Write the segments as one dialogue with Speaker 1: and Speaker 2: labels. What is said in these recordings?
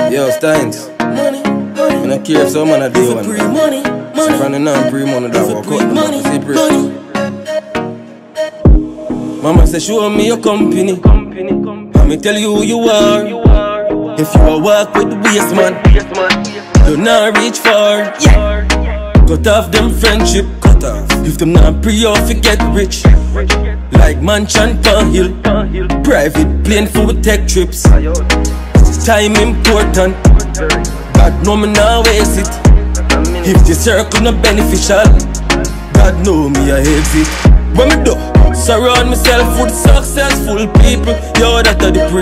Speaker 1: Yo, Steins.
Speaker 2: Money,
Speaker 1: I don't care if some man a do one.
Speaker 2: money, money.
Speaker 1: From the non-pre-money that walk out.
Speaker 2: Money,
Speaker 1: See, pre.
Speaker 2: money.
Speaker 1: Mama say show me your company. Let me tell you who you are. If you a walk with the waste man, do not reach far. Yeah. Cut off them friendship. Cut off. If them not pre or forget rich. Like mansion pan hill. Private plane for tech trips. Time important. God know me now waste it. If the circle not beneficial, God know me I exit. When me do, surround myself with successful people. Yo, that are the pre.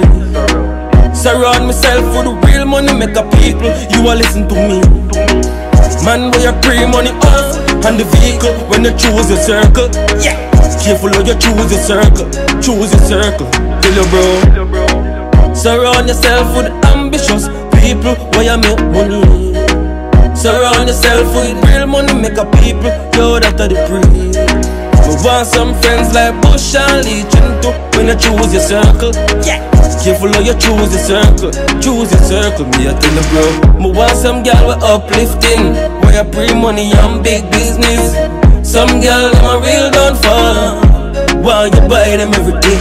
Speaker 1: Surround myself with real money maker people. You a listen to me. Man, where you pre money off and the vehicle when you choose your circle. Yeah. Careful how you choose your circle. Choose your circle. Tell you bro. Surround yourself with ambitious people where you make money. Surround yourself with real money maker people. Yo, that are the pre. We want some friends like Bush and Legion too when you choose your circle. Yeah. Careful how you choose your circle. Choose your circle, me I tell you bro. Me want some girl with uplifting, where you pre-money and big business. Some girl them a real downfall. Why you buy them everything?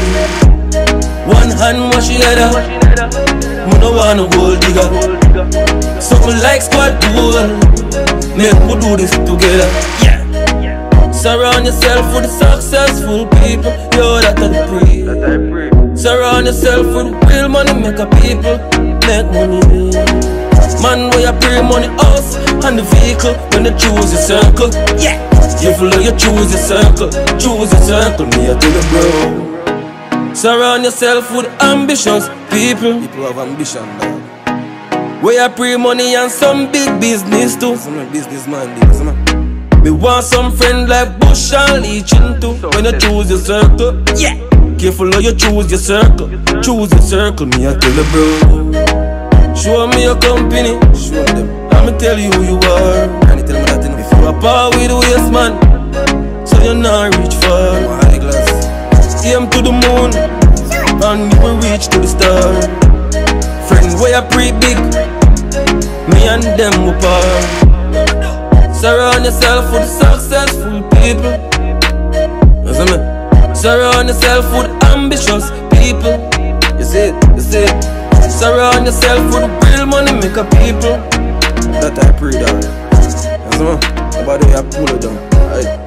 Speaker 1: One hand wash your head up. Me no want no gold digger. Something like squad goal. Make we do this together. Yeah. Surround yourself with successful people. Yo, that are the pre. Surround yourself with real money maker people. Make money. Man, where you pre money house and the vehicle when you choose your circle. Yeah. Careful how you choose your circle. Choose your circle, me I tell you bro. Surround yourself with ambitious people. People have ambition now. Where you pre money and some big business too. Some businessman deals, man. Me want some friend like Bush and Legion too. When you choose your circle, yeah. Careful how you choose your circle. Choose your circle, me I tell you bro. Show me your company. Show them. I'ma tell you who you are. And you tell me that if you are power with the waste man, so you not reach far. My glass. Aim to the moon, and you will reach to the star. Friends where you pretty big, me and them will part. Surround yourself with successful people. Listen me. Surround yourself with ambitious people. You see it, you see it. Surround yourself with real money maker people. That I pray that. Listen me. Nobody have pull it down. Right.